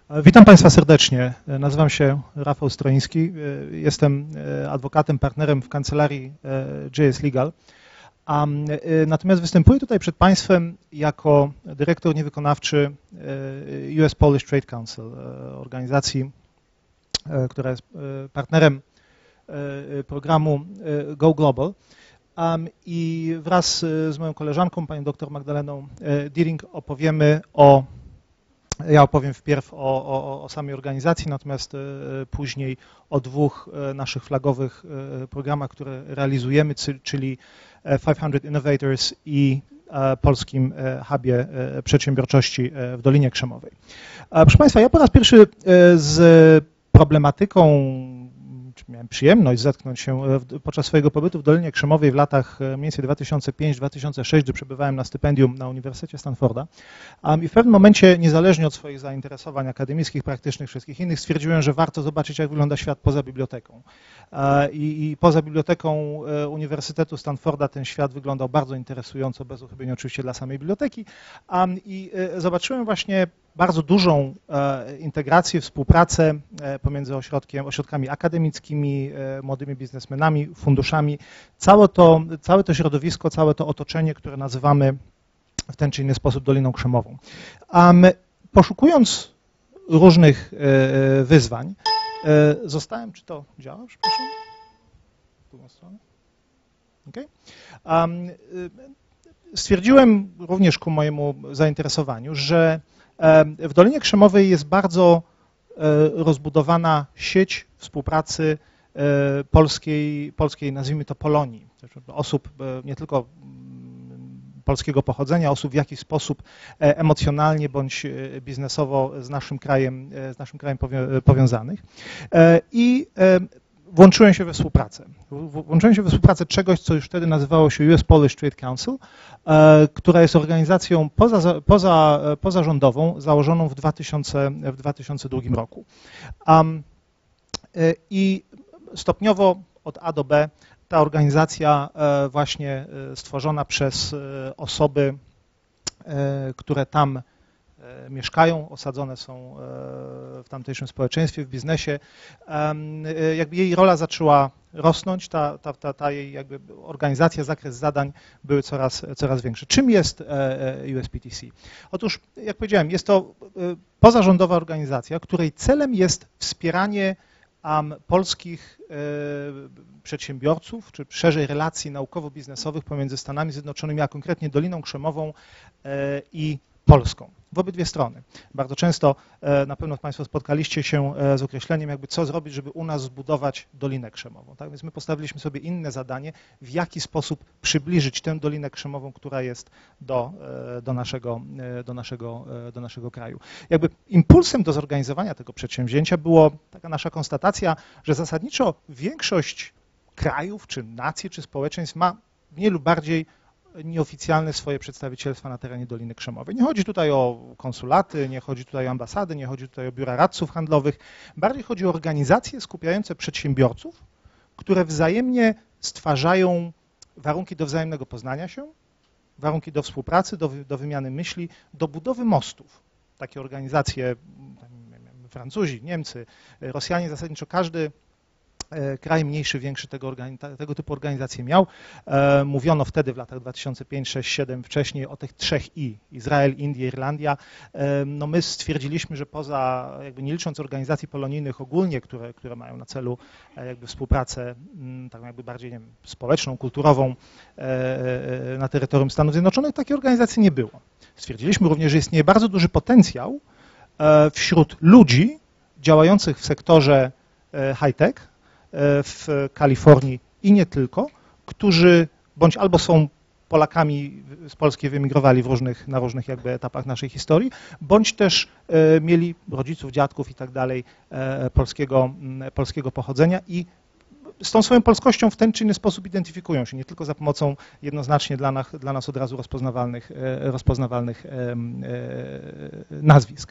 Witam Państwa serdecznie. Nazywam się Rafał Stroiński. Jestem adwokatem, partnerem w kancelarii JS Legal. Natomiast występuję tutaj przed Państwem jako dyrektor niewykonawczy US Polish Trade Council, organizacji, która jest partnerem programu Go Global. I wraz z moją koleżanką, panią dr Magdaleną Diering, ja opowiem wpierw o samej organizacji, natomiast później o dwóch naszych flagowych programach, które realizujemy, czyli 500 Innovators i polskim hubie przedsiębiorczości w Dolinie Krzemowej. Proszę Państwa, ja po raz pierwszy z problematyką, miałem przyjemność zetknąć się podczas swojego pobytu w Dolinie Krzemowej w latach mniej więcej 2005-2006, gdy przebywałem na stypendium na Uniwersytecie Stanforda. I w pewnym momencie, niezależnie od swoich zainteresowań akademickich, praktycznych, wszystkich innych, stwierdziłem, że warto zobaczyć, jak wygląda świat poza biblioteką. I poza biblioteką Uniwersytetu Stanforda ten świat wyglądał bardzo interesująco, bez uchybienia oczywiście dla samej biblioteki. I zobaczyłem właśnie bardzo dużą integrację, współpracę pomiędzy ośrodkami akademickimi, młodymi biznesmenami, funduszami. Całe to środowisko, całe to otoczenie, które nazywamy w ten czy inny sposób Doliną Krzemową. Poszukując różnych wyzwań, zostałem, czy to działa, przepraszam? W drugą stronę? Okay. Stwierdziłem również ku mojemu zainteresowaniu, że w Dolinie Krzemowej jest bardzo rozbudowana sieć współpracy polskiej, nazwijmy to Polonii, osób nie tylko polskiego pochodzenia, osób w jakiś sposób emocjonalnie bądź biznesowo z naszym krajem powiązanych. I włączyłem się we współpracę. Włączyłem się we współpracę czegoś, co już wtedy nazywało się US Polish Trade Council, która jest organizacją pozarządową założoną w 2002 roku. I stopniowo od A do B ta organizacja właśnie stworzona przez osoby, które tam mieszkają, osadzone są w tamtejszym społeczeństwie, w biznesie, jakby jej rola zaczęła rosnąć, ta jej jakby organizacja, zakres zadań były coraz większe. Czym jest USPTC? Otóż, jak powiedziałem, jest to pozarządowa organizacja, której celem jest wspieranie polskich przedsiębiorców, czy szerzej relacji naukowo-biznesowych pomiędzy Stanami Zjednoczonymi, a konkretnie Doliną Krzemową i Polską, w obydwie strony. Bardzo często na pewno Państwo spotkaliście się z określeniem, jakby co zrobić, żeby u nas zbudować Dolinę Krzemową. Tak więc my postawiliśmy sobie inne zadanie, w jaki sposób przybliżyć tę Dolinę Krzemową, która jest do naszego kraju. Jakby impulsem do zorganizowania tego przedsięwzięcia była taka nasza konstatacja, że zasadniczo większość krajów, czy nacji, czy społeczeństw ma mniej lub bardziej nieoficjalne swoje przedstawicielstwa na terenie Doliny Krzemowej. Nie chodzi tutaj o konsulaty, nie chodzi tutaj o ambasady, nie chodzi tutaj o biura radców handlowych. Bardziej chodzi o organizacje skupiające przedsiębiorców, które wzajemnie stwarzają warunki do wzajemnego poznania się, warunki do współpracy, do wymiany myśli, do budowy mostów. Takie organizacje, Francuzi, Niemcy, Rosjanie, zasadniczo każdy kraj mniejszy, większy tego typu organizacje miał. Mówiono wtedy w latach 2005, 6, 7 wcześniej o tych trzech I, Izrael, Indie, Irlandia. No my stwierdziliśmy, że poza, jakby nie licząc organizacji polonijnych ogólnie, które mają na celu jakby współpracę tak jakby bardziej, nie wiem, społeczną, kulturową na terytorium Stanów Zjednoczonych, takiej organizacji nie było. Stwierdziliśmy również, że istnieje bardzo duży potencjał wśród ludzi działających w sektorze high-tech, w Kalifornii i nie tylko, którzy bądź albo są Polakami z Polski, wyemigrowali na różnych jakby etapach naszej historii, bądź też mieli rodziców, dziadków i tak dalej polskiego pochodzenia i z tą swoją polskością w ten czy inny sposób identyfikują się, nie tylko za pomocą jednoznacznie dla nas od razu rozpoznawalnych nazwisk.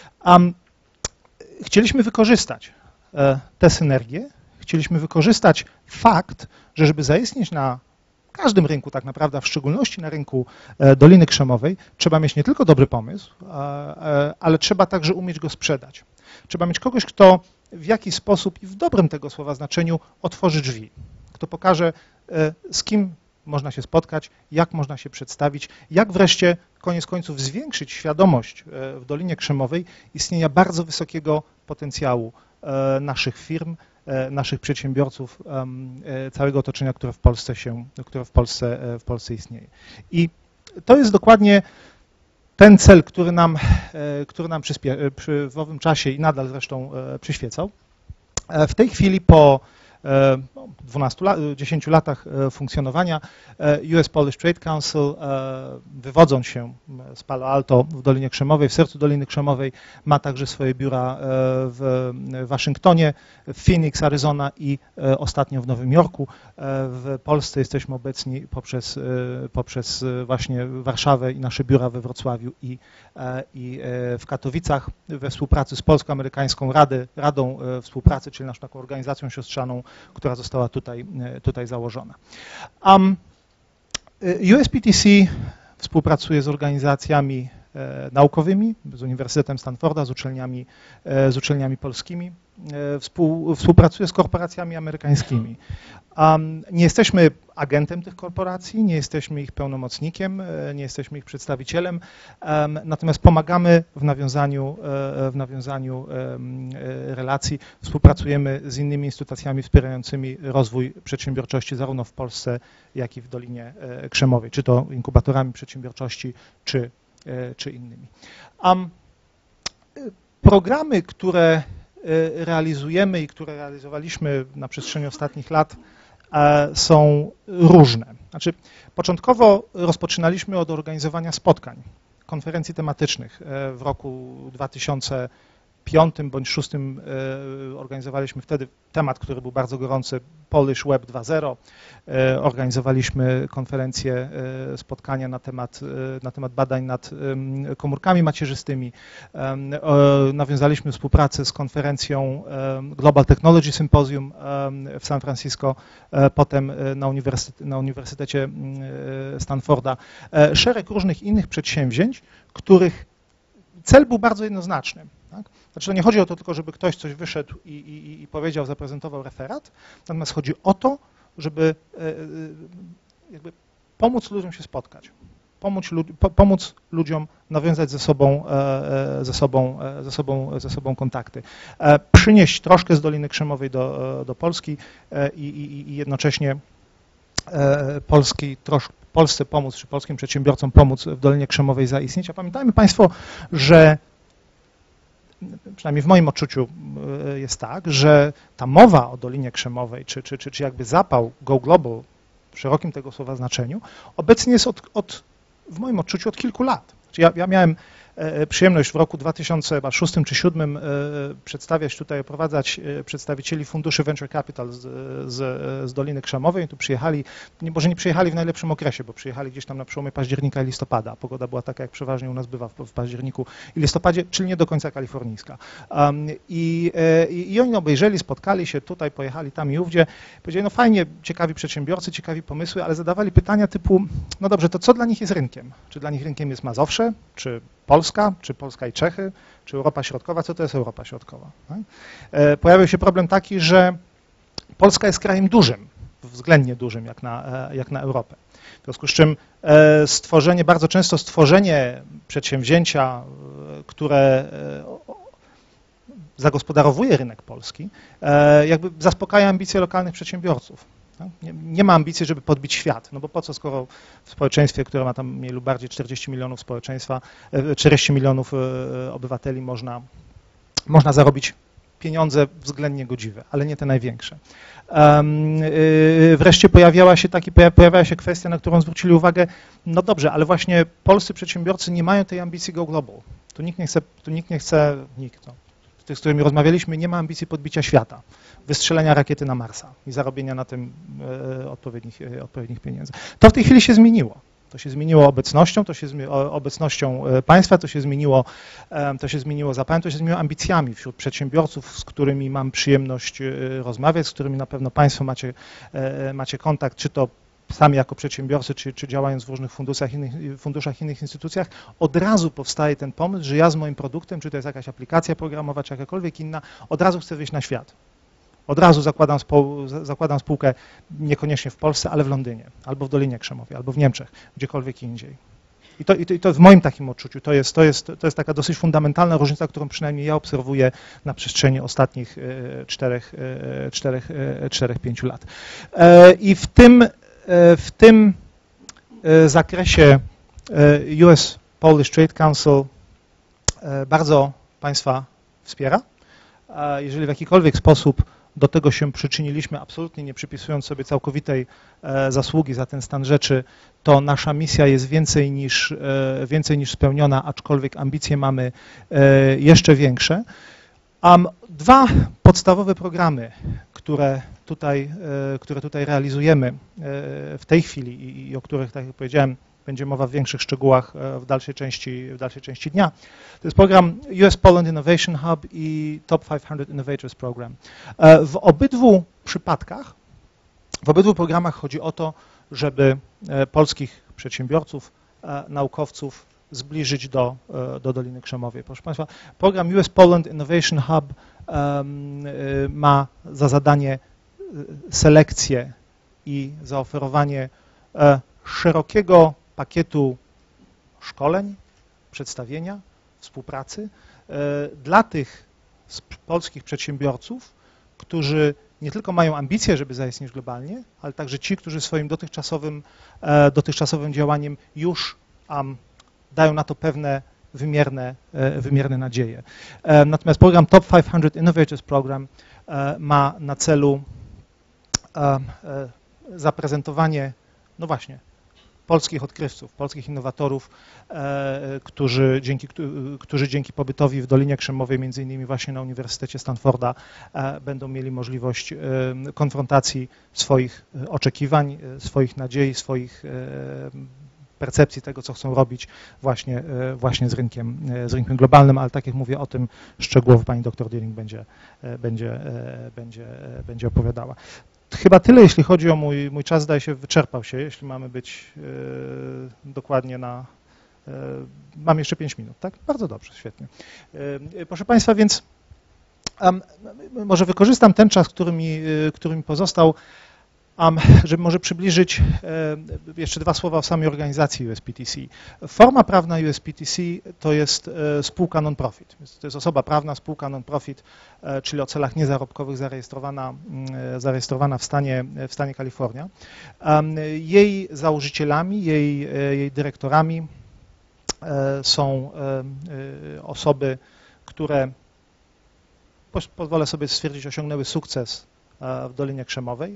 Chcieliśmy wykorzystać tę synergię, chcieliśmy wykorzystać fakt, że żeby zaistnieć na w każdym rynku tak naprawdę, a w szczególności na rynku Doliny Krzemowej, trzeba mieć nie tylko dobry pomysł, ale trzeba także umieć go sprzedać. Trzeba mieć kogoś, kto w jakiś sposób i w dobrym tego słowa znaczeniu otworzy drzwi, kto pokaże, z kim można się spotkać, jak można się przedstawić, jak wreszcie koniec końców zwiększyć świadomość w Dolinie Krzemowej istnienia bardzo wysokiego potencjału naszych firm, naszych przedsiębiorców, całego otoczenia, które w Polsce istnieje. I to jest dokładnie ten cel, który nam w owym czasie i nadal zresztą przyświecał. W tej chwili po 10 latach funkcjonowania US Polish Trade Council, wywodząc się z Palo Alto w Dolinie Krzemowej, w sercu Doliny Krzemowej, ma także swoje biura w Waszyngtonie, w Phoenix, Arizona i ostatnio w Nowym Jorku. W Polsce jesteśmy obecni poprzez właśnie Warszawę i nasze biura we Wrocławiu i w Katowicach we współpracy z Polsko-Amerykańską Radą Współpracy, czyli naszą taką organizacją siostrzaną, która została tutaj założona. USPTC współpracuje z organizacjami naukowymi, z Uniwersytetem Stanforda, z uczelniami polskimi, współpracuje z korporacjami amerykańskimi. Nie jesteśmy agentem tych korporacji, nie jesteśmy ich pełnomocnikiem, nie jesteśmy ich przedstawicielem, natomiast pomagamy w nawiązaniu relacji, współpracujemy z innymi instytucjami wspierającymi rozwój przedsiębiorczości zarówno w Polsce, jak i w Dolinie Krzemowej, czy to inkubatorami przedsiębiorczości, czy innymi. Programy, które realizujemy i które realizowaliśmy na przestrzeni ostatnich lat, są różne. Znaczy, początkowo rozpoczynaliśmy od organizowania spotkań, konferencji tematycznych. W roku 2005 bądź 2006 organizowaliśmy wtedy temat, który był bardzo gorący, Polish Web 2.0. Organizowaliśmy konferencje, spotkania na temat badań nad komórkami macierzystymi. Nawiązaliśmy współpracę z konferencją Global Technology Symposium w San Francisco, potem na Uniwersytecie Stanforda. Szereg różnych innych przedsięwzięć, których cel był bardzo jednoznaczny. Tak? Znaczy, to nie chodzi o to tylko, żeby ktoś coś wyszedł i powiedział, zaprezentował referat, natomiast chodzi o to, żeby jakby pomóc ludziom się spotkać, pomóc ludziom nawiązać ze sobą kontakty, przynieść troszkę z Doliny Krzemowej do Polski i jednocześnie Polsce pomóc, czy polskim przedsiębiorcom pomóc w Dolinie Krzemowej zaistnieć. A pamiętajmy Państwo, że przynajmniej w moim odczuciu jest tak, że ta mowa o Dolinie Krzemowej, czy jakby zapał Go Global w szerokim tego słowa znaczeniu, obecnie jest w moim odczuciu od kilku lat. Ja miałem przyjemność w roku 2006 czy 2007 przedstawiać tutaj, oprowadzać przedstawicieli funduszy Venture Capital z Doliny Krzemowej. Tu przyjechali, może nie przyjechali w najlepszym okresie, bo przyjechali gdzieś tam na przełomie października i listopada. Pogoda była taka, jak przeważnie u nas bywa w październiku i listopadzie, czyli nie do końca kalifornijska. I oni obejrzeli, spotkali się tutaj, pojechali tam i ówdzie. Powiedzieli, no fajnie, ciekawi przedsiębiorcy, ciekawi pomysły, ale zadawali pytania typu, no dobrze, to co dla nich jest rynkiem? Czy dla nich rynkiem jest Mazowsze, czy Polska, czy Polska i Czechy, czy Europa Środkowa? Co to jest Europa Środkowa? Tak? Pojawił się problem taki, że Polska jest krajem dużym, względnie dużym jak na Europę. W związku z czym bardzo często stworzenie przedsięwzięcia, które zagospodarowuje rynek polski, jakby zaspokaja ambicje lokalnych przedsiębiorców. Nie ma ambicji, żeby podbić świat, no bo po co, skoro w społeczeństwie, które ma tam mniej lub bardziej 40 milionów społeczeństwa, 40 milionów obywateli można zarobić pieniądze względnie godziwe, ale nie te największe. Wreszcie pojawiała się kwestia, na którą zwrócili uwagę, no dobrze, ale właśnie polscy przedsiębiorcy nie mają tej ambicji Go Global. Nikt, z którymi rozmawialiśmy, nie ma ambicji podbicia świata, wystrzelenia rakiety na Marsa i zarobienia na tym odpowiednich pieniędzy. To w tej chwili się zmieniło. To się zmieniło obecnością państwa, to się zmieniło zapałem, to się zmieniło ambicjami wśród przedsiębiorców, z którymi mam przyjemność rozmawiać, z którymi na pewno Państwo macie kontakt, czy to sami jako przedsiębiorcy, czy działając w różnych funduszach, innych instytucjach, od razu powstaje ten pomysł, że ja z moim produktem, czy to jest jakaś aplikacja programowa, czy jakakolwiek inna, od razu chcę wyjść na świat. Od razu zakładam spółkę niekoniecznie w Polsce, ale w Londynie, albo w Dolinie Krzemowej, albo w Niemczech, gdziekolwiek indziej. I to w moim takim odczuciu to jest taka dosyć fundamentalna różnica, którą przynajmniej ja obserwuję na przestrzeni ostatnich 4-5 lat. I w tym zakresie US Polish Trade Council bardzo Państwa wspiera. Jeżeli w jakikolwiek sposób do tego się przyczyniliśmy, absolutnie nie przypisując sobie całkowitej zasługi za ten stan rzeczy, to nasza misja jest więcej niż spełniona, aczkolwiek ambicje mamy jeszcze większe. Dwa podstawowe programy, które tutaj realizujemy w tej chwili i o których, tak jak powiedziałem, będzie mowa w większych szczegółach w dalszej części dnia. To jest program US Poland Innovation Hub i Top 500 Innovators Program. W obydwu przypadkach, w obydwu programach chodzi o to, żeby polskich przedsiębiorców, naukowców zbliżyć do Doliny Krzemowej. Proszę Państwa, program US Poland Innovation Hub ma za zadanie selekcję i zaoferowanie szerokiego pakietu szkoleń, przedstawienia, współpracy dla tych polskich przedsiębiorców, którzy nie tylko mają ambicje, żeby zaistnieć globalnie, ale także ci, którzy swoim dotychczasowym działaniem już dają na to pewne wymierne nadzieje. Natomiast program Top 500 Innovators Program ma na celu zaprezentowanie, no właśnie, polskich odkrywców, polskich innowatorów, którzy dzięki pobytowi w Dolinie Krzemowej, między innymi właśnie na Uniwersytecie Stanforda, będą mieli możliwość konfrontacji swoich oczekiwań, swoich nadziei, swoich percepcji tego, co chcą robić właśnie z rynkiem globalnym, ale tak jak mówię, o tym szczegółowo pani dr Dilling będzie opowiadała. Chyba tyle, jeśli chodzi o mój czas, zdaje się, wyczerpał się, jeśli mamy być dokładnie na... Mam jeszcze 5 minut, tak? Bardzo dobrze, świetnie. Proszę Państwa, więc może wykorzystam ten czas, który mi pozostał, żeby może przybliżyć jeszcze 2 słowa o samej organizacji USPTC. Forma prawna USPTC to jest spółka non-profit. To jest osoba prawna, spółka non-profit, czyli o celach niezarobkowych zarejestrowana w stanie Kalifornia. Jej założycielami, jej dyrektorami są osoby, które, pozwolę sobie stwierdzić, osiągnęły sukces w Dolinie Krzemowej.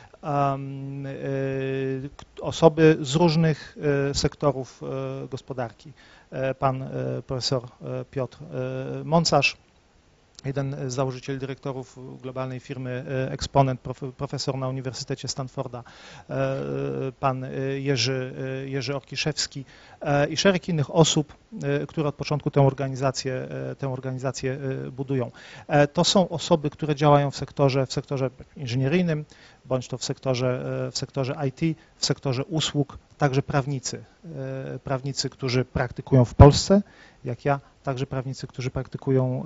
Osoby z różnych sektorów gospodarki. Pan profesor Piotr Mącarz, jeden z założycieli dyrektorów globalnej firmy Exponent, profesor na Uniwersytecie Stanforda, pan Jerzy Orkiszewski i szereg innych osób, które od początku tę organizację budują. To są osoby, które działają w sektorze inżynieryjnym, bądź to w sektorze IT, w sektorze usług, także prawnicy, którzy praktykują w Polsce, jak ja, także prawnicy, którzy praktykują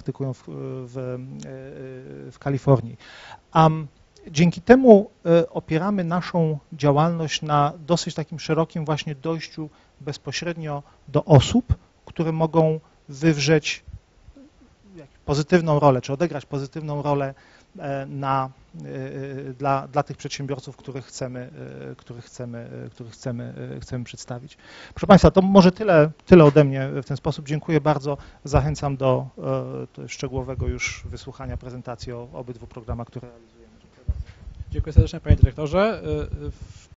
w Kalifornii. Dzięki temu opieramy naszą działalność na dosyć takim szerokim właśnie dojściu bezpośrednio do osób, które mogą wywrzeć pozytywną rolę, czy odegrać pozytywną rolę dla tych przedsiębiorców, których chcemy przedstawić. Proszę Państwa, to może tyle ode mnie w ten sposób. Dziękuję bardzo. Zachęcam do szczegółowego już wysłuchania prezentacji o obydwu programach, które realizujemy. Dziękuję serdecznie, panie dyrektorze.